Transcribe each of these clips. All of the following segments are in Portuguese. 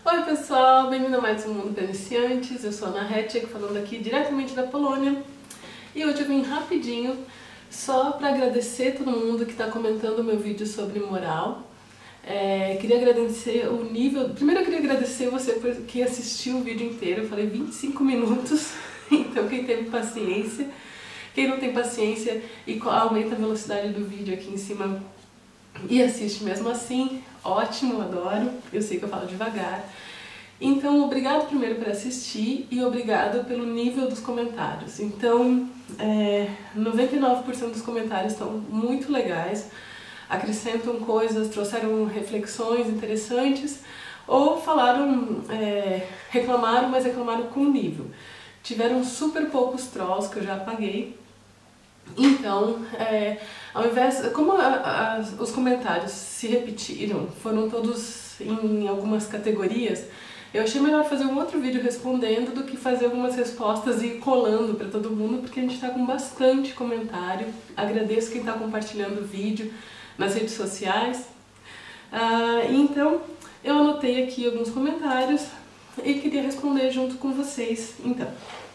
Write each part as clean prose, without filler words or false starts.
Oi pessoal, bem-vindo a mais um Mundo para Iniciantes. Eu sou a Ana Hetchek, falando aqui diretamente da Polônia. E hoje eu vim rapidinho só para agradecer todo mundo que está comentando o meu vídeo sobre moral. Queria agradecer o nível... Primeiro eu queria agradecer você que assistiu o vídeo inteiro. Eu falei 25 minutos, então quem teve paciência. Quem não tem paciência e aumenta a velocidade do vídeo aqui em cima e assiste mesmo assim, ótimo, adoro. Eu sei que eu falo devagar. Então, obrigado primeiro por assistir e obrigado pelo nível dos comentários. Então, 99% dos comentários estão muito legais, acrescentam coisas, trouxeram reflexões interessantes ou falaram, reclamaram, mas reclamaram com nível. Tiveram super poucos trolls que eu já apaguei. Então, ao invés, como os comentários se repetiram, foram todos em algumas categorias, eu achei melhor fazer um outro vídeo respondendo do que fazer algumas respostas e ir colando para todo mundo, porque a gente está com bastante comentário. Agradeço quem está compartilhando o vídeo nas redes sociais. Então, eu anotei aqui alguns comentários e queria responder junto com vocês. Então,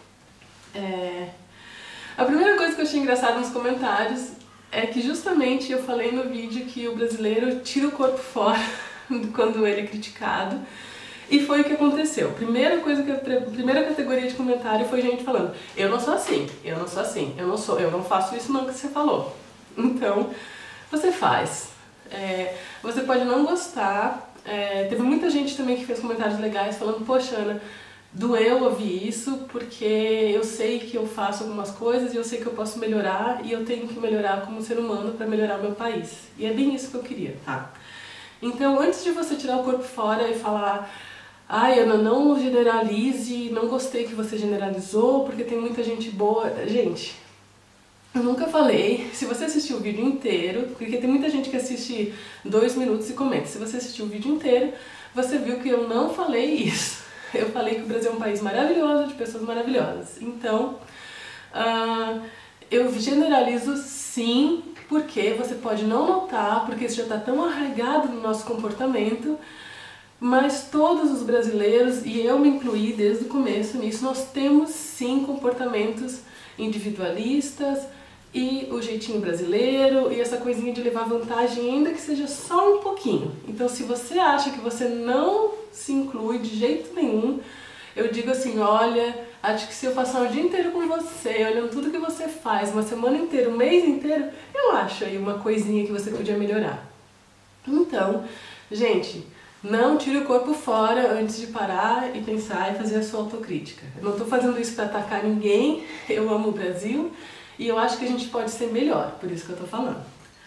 a primeira coisa que eu achei engraçada nos comentários é que justamente eu falei no vídeo que o brasileiro tira o corpo fora quando ele é criticado, e foi o que aconteceu. A primeira categoria de comentário foi gente falando: eu não sou assim, eu não sou assim, eu não faço isso não que você falou. Então, você faz. Você pode não gostar. Teve muita gente também que fez comentários legais falando: poxa, Ana, doeu ouvir isso, porque eu sei que eu faço algumas coisas e eu sei que eu posso melhorar e eu tenho que melhorar como ser humano para melhorar o meu país. E é bem isso que eu queria, tá? Então, antes de você tirar o corpo fora e falar: ai, Ana, não generalize, não gostei que você generalizou, porque tem muita gente boa. Gente, eu nunca falei. Se você assistiu o vídeo inteiro, porque tem muita gente que assiste 2 minutos e comenta. Se você assistiu o vídeo inteiro, você viu que eu não falei isso. Eu falei que o Brasil é um país maravilhoso, de pessoas maravilhosas. Então, eu generalizo sim, porque você pode não notar, porque isso já está tão arraigado no nosso comportamento, mas todos os brasileiros, e eu me incluí desde o começo nisso, nós temos sim comportamentos individualistas e o jeitinho brasileiro e essa coisinha de levar vantagem, ainda que seja só um pouquinho. Então, se você acha que você não se inclui de jeito nenhum, eu digo assim: olha, acho que se eu passar o dia inteiro com você, olhando tudo que você faz, uma semana inteira, um mês inteiro, eu acho aí uma coisinha que você podia melhorar. Então, gente, não tire o corpo fora antes de parar e pensar e fazer a sua autocrítica. Eu não estou fazendo isso para atacar ninguém, eu amo o Brasil e eu acho que a gente pode ser melhor, por isso que eu estou falando.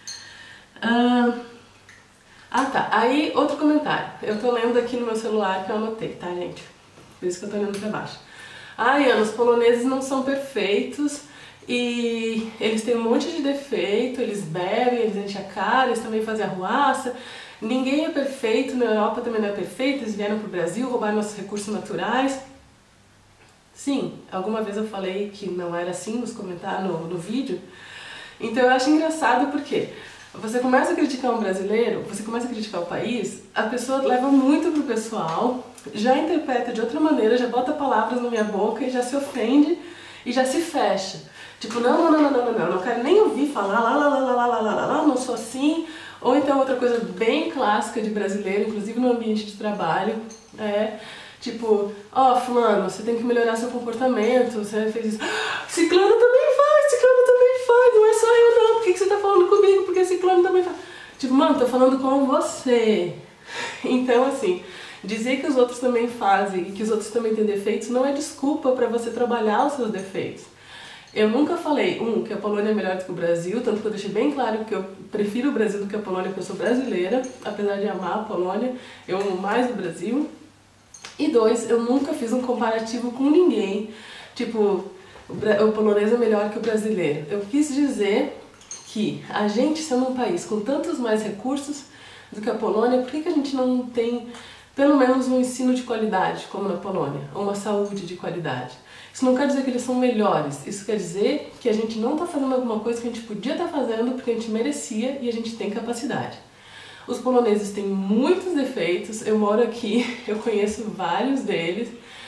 Tá, aí outro comentário. Eu tô lendo aqui no meu celular que eu anotei, tá, gente? Por isso que eu tô olhando pra baixo. Ai, Ana, os poloneses não são perfeitos e eles têm um monte de defeito, eles bebem, eles enchem a cara, eles também fazem arruaça. Ninguém é perfeito, na Europa também não é perfeito, eles vieram pro Brasil roubar nossos recursos naturais. Sim, alguma vez eu falei que não era assim nos comentários, no vídeo. Então eu acho engraçado porque você começa a criticar um brasileiro, você começa a criticar o país, a pessoa leva muito pro pessoal, já interpreta de outra maneira, já bota palavras na minha boca e já se ofende e já se fecha. Tipo, não quero nem ouvir falar, não sou assim. Ou então outra coisa bem clássica de brasileiro, inclusive no ambiente de trabalho, tipo: fulano, você tem que melhorar seu comportamento, você fez isso. Ciclano também faz, não é só eu não, por que você tá falando comigo? Porque ciclano também faz. Tipo, mano, tô falando com você. Então, assim, dizer que os outros também fazem e que os outros também têm defeitos não é desculpa pra você trabalhar os seus defeitos. Eu nunca falei, que a Polônia é melhor do que o Brasil, tanto que eu deixei bem claro que eu prefiro o Brasil do que a Polônia, porque eu sou brasileira, apesar de amar a Polônia, eu amo mais o Brasil. E 2, eu nunca fiz um comparativo com ninguém, tipo, o polonês é melhor que o brasileiro. Eu quis dizer que a gente, sendo um país com tantos mais recursos do que a Polônia, por que a gente não tem pelo menos um ensino de qualidade, como na Polônia, ou uma saúde de qualidade? Isso não quer dizer que eles são melhores, isso quer dizer que a gente não está fazendo alguma coisa que a gente podia estar fazendo porque a gente merecia e a gente tem capacidade. Os poloneses têm muitos defeitos, eu moro aqui, eu conheço vários deles,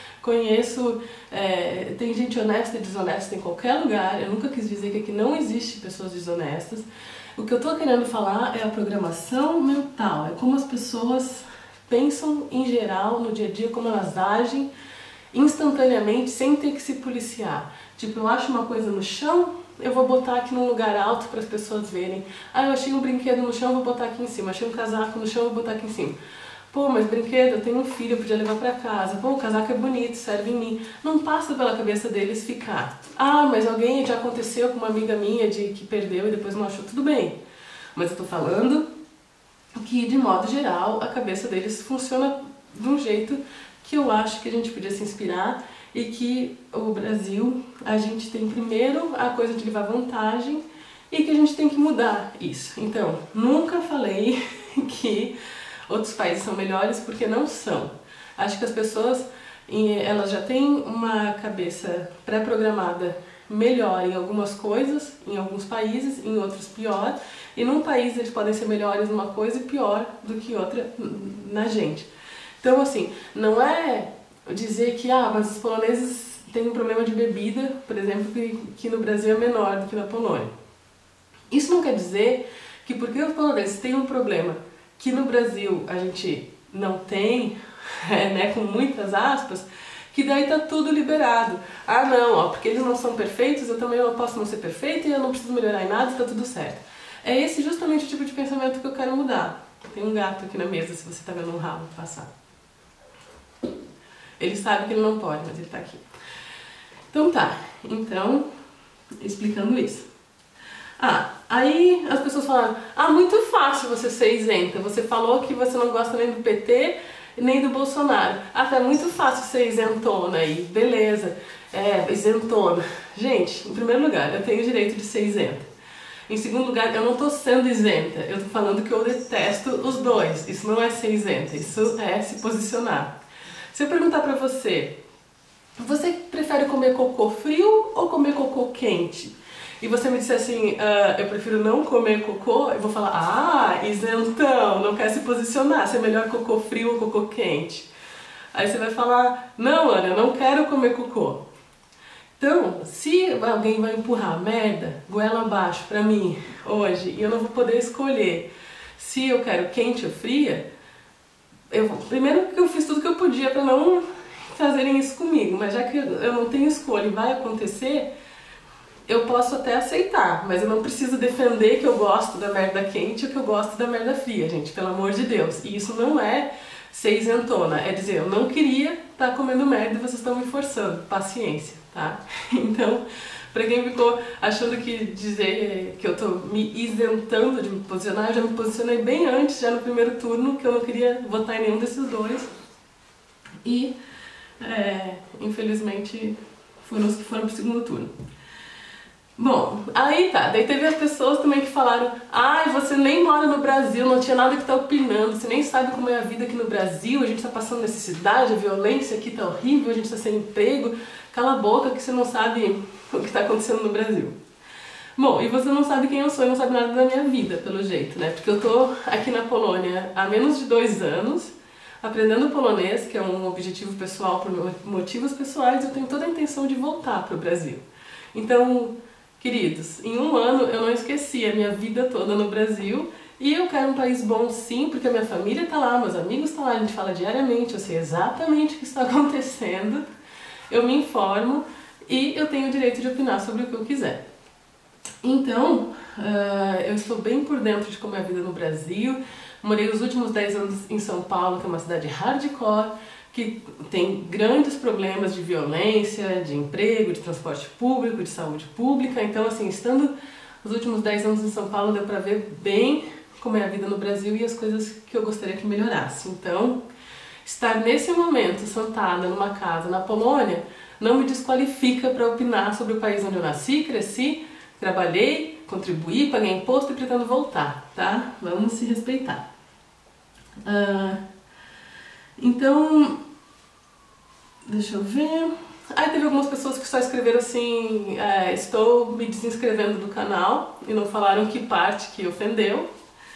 tem gente honesta e desonesta em qualquer lugar, eu nunca quis dizer que aqui não existe pessoas desonestas. O que eu estou querendo falar é a programação mental, é como as pessoas pensam em geral no dia a dia, como elas agem instantaneamente, sem ter que se policiar. Tipo, eu acho uma coisa no chão, eu vou botar aqui num lugar alto para as pessoas verem. Ah, eu achei um brinquedo no chão, vou botar aqui em cima. Achei um casaco no chão, vou botar aqui em cima. Pô, mas brinquedo, eu tenho um filho, eu podia levar para casa. Pô, o casaco é bonito, serve em mim. Não passa pela cabeça deles ficar. Ah, mas alguém já aconteceu com uma amiga minha que perdeu e depois não achou, tudo bem. Mas eu tô falando que, de modo geral, a cabeça deles funciona de um jeito que eu acho que a gente podia se inspirar e que o Brasil, a gente tem primeiro a coisa de levar vantagem e que a gente tem que mudar isso. Então, nunca falei que outros países são melhores, porque não são. Acho que as pessoas, elas já têm uma cabeça pré-programada melhor em algumas coisas, em alguns países, em outros pior, e num país eles podem ser melhores numa coisa e pior do que outra na gente. Então, assim, não é dizer que, mas os poloneses têm um problema de bebida, por exemplo, que no Brasil é menor do que na Polônia. Isso não quer dizer que porque os poloneses têm um problema que no Brasil a gente não tem, né, com muitas aspas, que daí tá tudo liberado. Ah, não, porque eles não são perfeitos, eu também não posso não ser perfeita e eu não preciso melhorar em nada e tá tudo certo. É esse justamente o tipo de pensamento que eu quero mudar. Tem um gato aqui na mesa, se você tá vendo um rabo passar. Ele sabe que ele não pode, mas ele tá aqui. Então tá, explicando isso. Aí as pessoas falaram, muito fácil você ser isenta, você falou que você não gosta nem do PT, nem do Bolsonaro. Tá muito fácil ser isentona aí, beleza, isentona. Gente, em primeiro lugar, eu tenho o direito de ser isenta. Em segundo lugar, eu não tô sendo isenta, eu tô falando que eu detesto os dois. Isso não é ser isenta, isso é se posicionar. Se eu perguntar pra você, você prefere comer cocô frio ou comer cocô quente? E você me disser assim, eu prefiro não comer cocô, eu vou falar, isentão, não quer se posicionar, se é melhor cocô frio ou cocô quente. Aí você vai falar, não, Ana, eu não quero comer cocô. Então, se alguém vai empurrar merda, goela abaixo pra mim hoje, e eu não vou poder escolher se eu quero quente ou fria, primeiro que eu fiz tudo que eu podia pra não fazerem isso comigo, mas já que eu não tenho escolha e vai acontecer, eu posso até aceitar, mas eu não preciso defender que eu gosto da merda quente ou que eu gosto da merda fria, gente, pelo amor de Deus. E isso não é ser isentona, é dizer, eu não queria estar comendo merda e vocês estão me forçando, paciência, tá? Então, pra quem ficou achando que dizer que eu tô me isentando de me posicionar, eu já me posicionei bem antes, já no primeiro turno, que eu não queria votar em nenhum desses dois. E, infelizmente, foram os que foram pro segundo turno. Bom, aí tá, daí teve as pessoas também que falaram, você nem mora no Brasil, não tinha nada que tá opinando, você nem sabe como é a vida aqui no Brasil, a gente tá passando necessidade, a violência aqui tá horrível, a gente tá sem emprego, cala a boca que você não sabe o que tá acontecendo no Brasil. Bom, e você não sabe quem eu sou e não sabe nada da minha vida, pelo jeito, né, porque eu tô aqui na Polônia há menos de 2 anos, aprendendo polonês, que é um objetivo pessoal por motivos pessoais, e eu tenho toda a intenção de voltar pro Brasil. Então, queridos, em 1 ano eu não esqueci a minha vida toda no Brasil e eu quero um país bom sim, porque a minha família tá lá, meus amigos estão lá, a gente fala diariamente, eu sei exatamente o que está acontecendo, eu me informo e eu tenho o direito de opinar sobre o que eu quiser. Então, eu estou bem por dentro de como é a vida no Brasil, morei os últimos 10 anos em São Paulo, que é uma cidade hardcore, que tem grandes problemas de violência, de emprego, de transporte público, de saúde pública. Então, assim, estando os últimos 10 anos em São Paulo, deu pra ver bem como é a vida no Brasil e as coisas que eu gostaria que melhorasse. Então, estar nesse momento sentada numa casa na Polônia não me desqualifica para opinar sobre o país onde eu nasci, cresci, trabalhei, contribuí, paguei imposto e pretendo voltar, tá? Vamos se respeitar. Então, deixa eu ver. Aí teve algumas pessoas que só escreveram assim, estou me desinscrevendo do canal e não falaram que parte que ofendeu.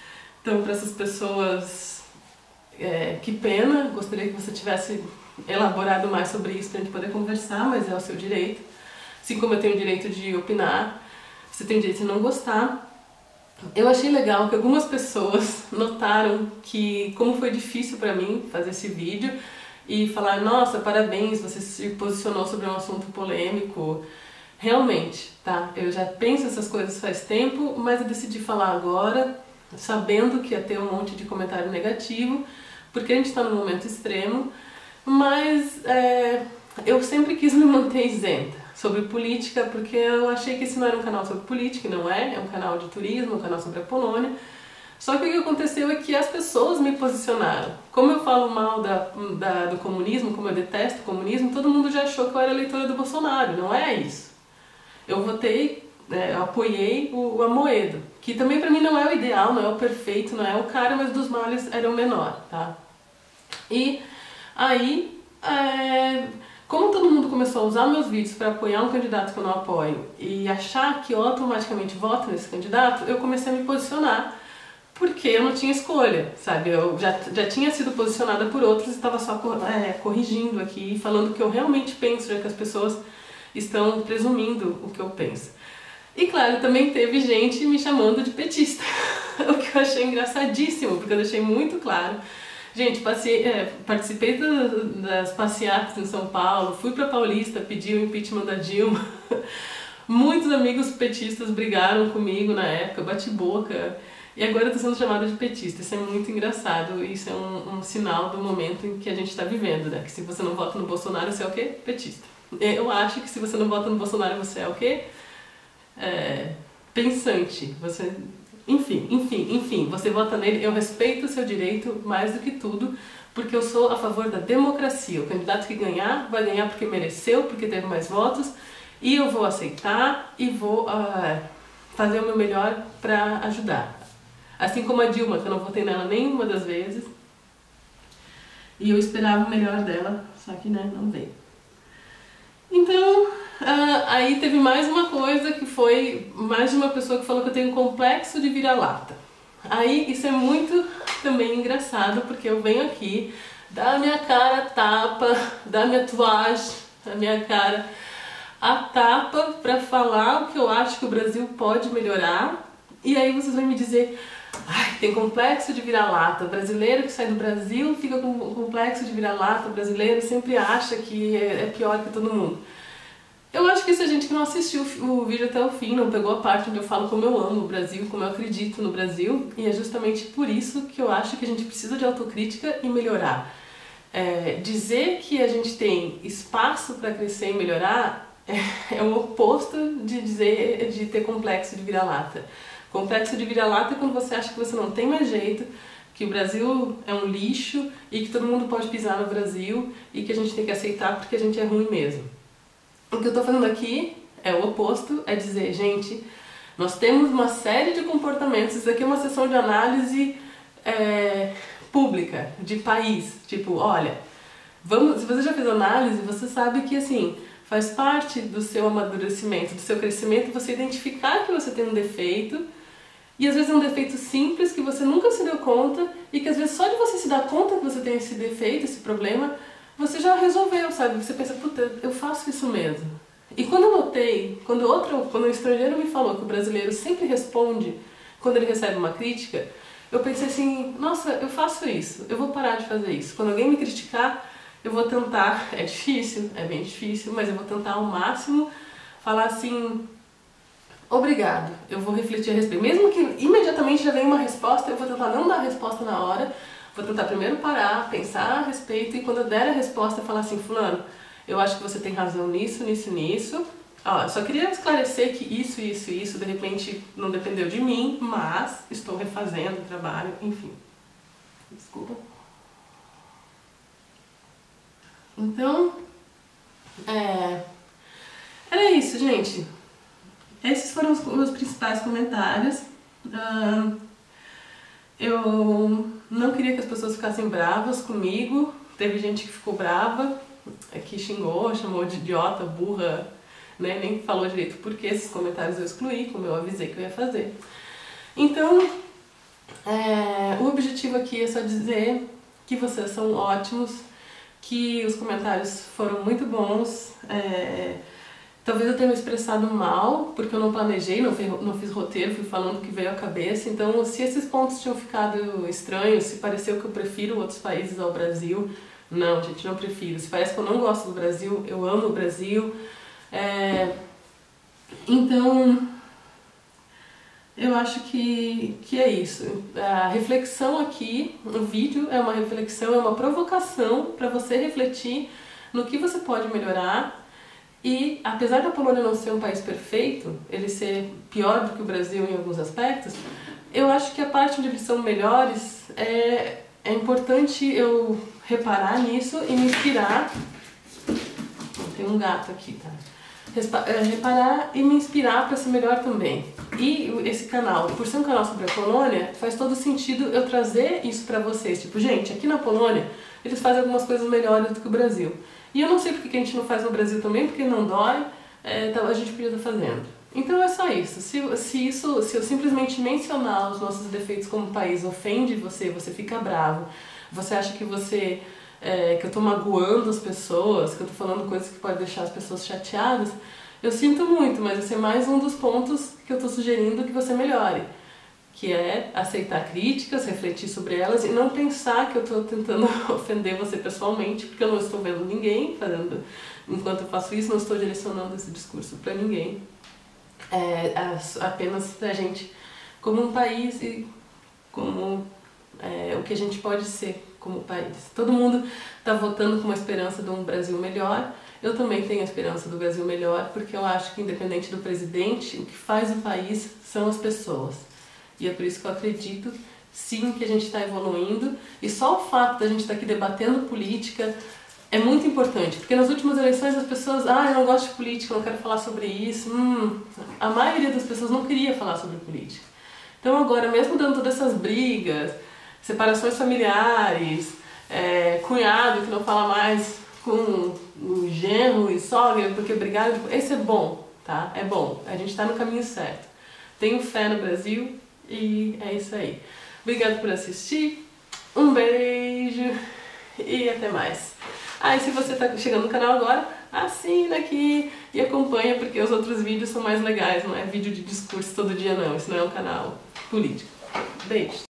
Então, para essas pessoas, que pena, gostaria que você tivesse elaborado mais sobre isso para a gente poder conversar, mas é o seu direito. Assim como eu tenho o direito de opinar, você tem o direito de não gostar. Eu achei legal que algumas pessoas notaram que como foi difícil para mim fazer esse vídeo e falar, nossa, parabéns, você se posicionou sobre um assunto polêmico. Realmente, tá? Eu já penso essas coisas faz tempo, mas eu decidi falar agora, sabendo que ia ter um monte de comentário negativo, porque a gente está num momento extremo, mas eu sempre quis me manter isenta sobre política, porque eu achei que esse não era um canal sobre política, e não é um canal de turismo, um canal sobre a Polônia. Só que o que aconteceu é que as pessoas me posicionaram. Como eu falo mal do comunismo, como eu detesto o comunismo, todo mundo já achou que eu era eleitora do Bolsonaro, não é isso. Eu votei, eu apoiei o Amoedo, que também pra mim não é o ideal, não é o perfeito, não é o cara, mas dos males era o menor, tá? E aí, como todo mundo começou a usar meus vídeos para apoiar um candidato que eu não apoio e achar que eu automaticamente voto nesse candidato, eu comecei a me posicionar, porque eu não tinha escolha, sabe? Eu já tinha sido posicionada por outros e estava só corrigindo aqui, falando o que eu realmente penso, já que as pessoas estão presumindo o que eu penso. E claro, também teve gente me chamando de petista, o que eu achei engraçadíssimo, porque eu deixei muito claro. Gente, participei das passeatas em São Paulo, fui pra Paulista, pedi o impeachment da Dilma. Muitos amigos petistas brigaram comigo na época, bati boca. E agora eu tô sendo chamada de petista. Isso é muito engraçado, isso é um sinal do momento em que a gente está vivendo, né? Que se você não vota no Bolsonaro, você é o quê? Petista. Eu acho que se você não vota no Bolsonaro, você é o quê? Pensante. Você... Enfim, você vota nele, eu respeito o seu direito mais do que tudo, porque eu sou a favor da democracia. O candidato que ganhar, vai ganhar porque mereceu, porque teve mais votos, e eu vou aceitar e vou fazer o meu melhor para ajudar. Assim como a Dilma, que eu não votei nela nenhuma das vezes, e eu esperava o melhor dela, só que não veio. Então, aí teve mais uma coisa que foi mais de uma pessoa que falou que eu tenho um complexo de vira-lata. Aí isso é muito também engraçado, porque eu venho aqui, dar a minha cara a tapa, dar a minha tatuagem, a minha cara a tapa pra falar o que eu acho que o Brasil pode melhorar, e aí vocês vão me dizer, ai, tem complexo de vira-lata, o brasileiro que sai do Brasil fica com complexo de vira-lata, o brasileiro sempre acha que é pior que todo mundo. Eu acho que isso é gente que não assistiu o vídeo até o fim, não pegou a parte onde eu falo como eu amo o Brasil, como eu acredito no Brasil, e é justamente por isso que eu acho que a gente precisa de autocrítica e melhorar. Dizer que a gente tem espaço para crescer e melhorar é o oposto de ter complexo de vira-lata. Complexo de vira-lata é quando você acha que você não tem mais jeito, que o Brasil é um lixo e que todo mundo pode pisar no Brasil e que a gente tem que aceitar porque a gente é ruim mesmo. O que eu estou fazendo aqui é o oposto, é dizer, gente, nós temos uma série de comportamentos, isso aqui é uma sessão de análise pública, de país, tipo, olha, se você já fez análise, você sabe que assim, faz parte do seu amadurecimento, do seu crescimento, você identificar que você tem um defeito, e às vezes é um defeito simples que você nunca se deu conta, e que às vezes só de você se dar conta que você tem esse defeito, esse problema, você já resolveu, sabe? Você pensa, puta, eu faço isso mesmo. E quando eu notei, quando um estrangeiro me falou que o brasileiro sempre responde quando ele recebe uma crítica, eu pensei assim, nossa, eu faço isso, eu vou parar de fazer isso. Quando alguém me criticar, eu vou tentar, é difícil, é bem difícil, mas eu vou tentar ao máximo falar assim, obrigado, eu vou refletir a respeito. Mesmo que imediatamente já venha uma resposta, eu vou tentar não dar a resposta na hora, vou tentar primeiro parar, pensar a respeito e quando eu der a resposta, falar assim, fulano, eu acho que você tem razão nisso, nisso, nisso. Ó, eu só queria esclarecer que isso, de repente não dependeu de mim, mas estou refazendo o trabalho, enfim. Desculpa. Então, era isso, gente. Esses foram os meus principais comentários. Eu não queria que as pessoas ficassem bravas comigo. Teve gente que ficou brava, que xingou, chamou de idiota, burra, né? Nem falou direito porque esses comentários eu excluí, como eu avisei que eu ia fazer. Então, O objetivo aqui é só dizer que vocês são ótimos, que os comentários foram muito bons. Talvez eu tenha me expressado mal, porque eu não planejei, não fiz roteiro, fui falando o que veio à cabeça. Então, se esses pontos tinham ficado estranhos, se pareceu que eu prefiro outros países ao Brasil, não, gente, não prefiro. Se parece que eu não gosto do Brasil, eu amo o Brasil. Então, eu acho que é isso. A reflexão aqui, o vídeo é uma reflexão, é uma provocação para você refletir no que você pode melhorar. E apesar da Polônia não ser um país perfeito, ele ser pior do que o Brasil em alguns aspectos, eu acho que a parte onde eles são melhores é importante eu reparar nisso e me inspirar. Tem um gato aqui, tá? Reparar e me inspirar para ser melhor também. E esse canal, por ser um canal sobre a Polônia, faz todo sentido eu trazer isso para vocês. Tipo, gente, aqui na Polônia eles fazem algumas coisas melhores do que o Brasil. E eu não sei porque que a gente não faz no Brasil também, porque não dói, então a gente podia estar fazendo. Então é só isso. Se eu simplesmente mencionar os nossos defeitos como país ofende você, você fica bravo, você acha que que eu tô magoando as pessoas, que eu tô falando coisas que podem deixar as pessoas chateadas, eu sinto muito, mas esse é mais um dos pontos que eu tô sugerindo que você melhore. Que é aceitar críticas, refletir sobre elas e não pensar que eu estou tentando ofender você pessoalmente, porque eu não estou vendo ninguém fazendo, enquanto eu faço isso, não estou direcionando esse discurso para ninguém. Apenas pra gente como um país e como o que a gente pode ser como país. Todo mundo está votando com uma esperança de um Brasil melhor. Eu também tenho a esperança do Brasil melhor, porque eu acho que independente do presidente, o que faz o país são as pessoas. E é por isso que eu acredito, sim, que a gente está evoluindo. E só o fato da gente estar aqui debatendo política é muito importante. Porque nas últimas eleições as pessoas, eu não gosto de política, não quero falar sobre isso. A maioria das pessoas não queria falar sobre política. Então agora, mesmo dando todas essas brigas, separações familiares, cunhado que não fala mais com o genro e sogra porque brigaram, esse é bom, tá? É bom, a gente está no caminho certo. Tenho fé no Brasil. E é isso aí. Obrigada por assistir. Um beijo e até mais. E se você está chegando no canal agora, assina aqui e acompanha, porque os outros vídeos são mais legais. Não é vídeo de discurso todo dia não. Isso não é um canal político. Beijo.